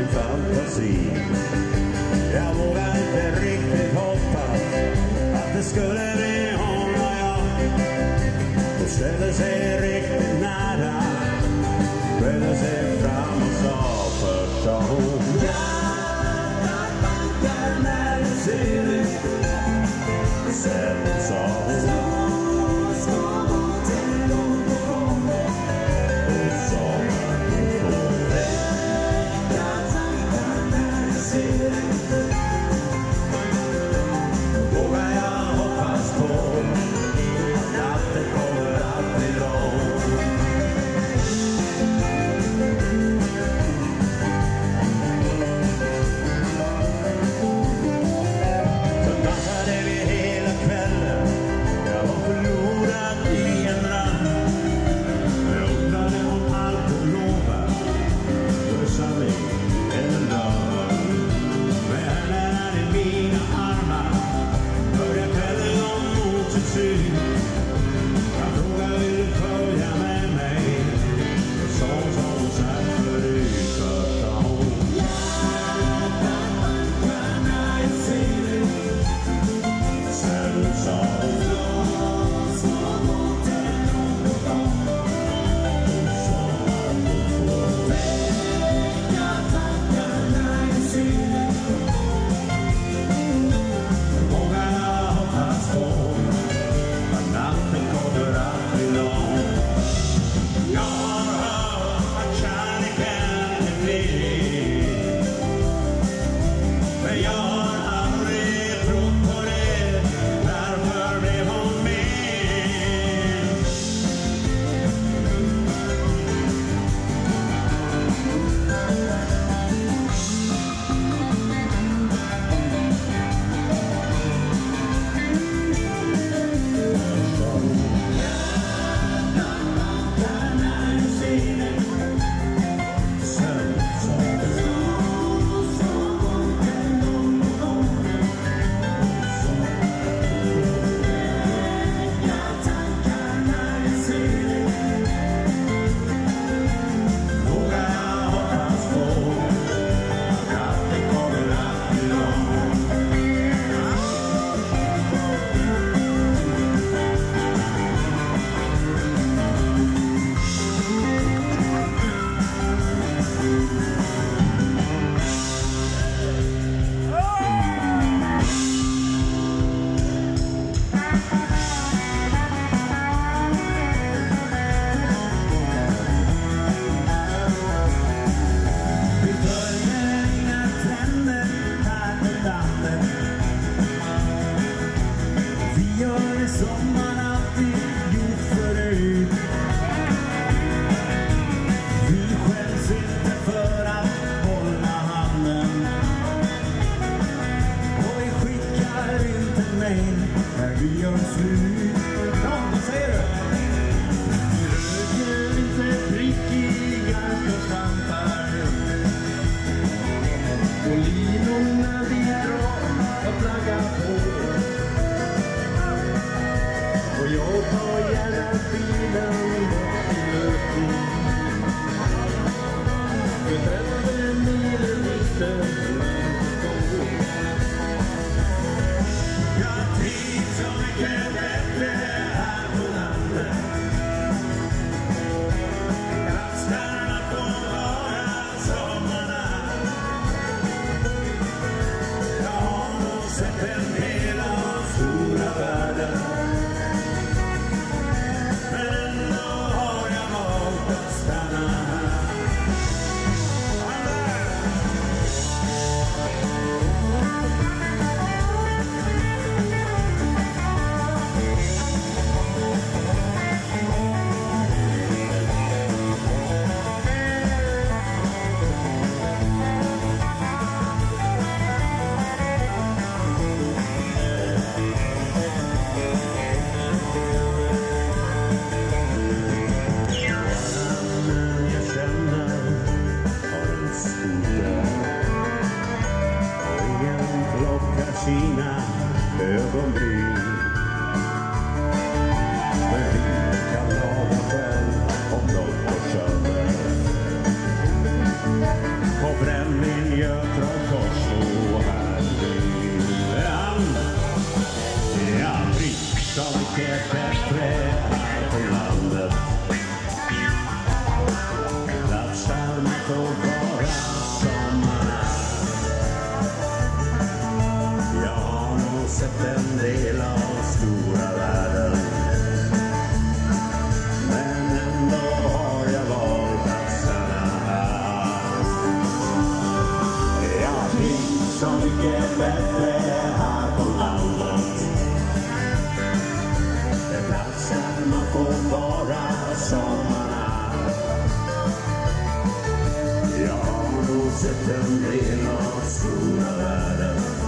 min fantasi. Jag vågar inte riktigt hoppas att det skulle bli hon och jag. Hon ställde sig riktigt nära, böjde sig fram och sa första hon: hjärtat bankar när du ser det. Sen sa hon: vågar jag hoppas på att natten kommer att bli lång. landet. Platser man får vara som man är. Jag har nog sett en del av stora världen, men ändå har jag valt att stanna här. Jag finns så mycket bättre här på landet. Det är platsen man får vara som man är. Jag har nog sett en del av stora världen,